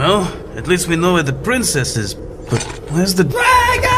Well, at least we know where the princess is. But where's the...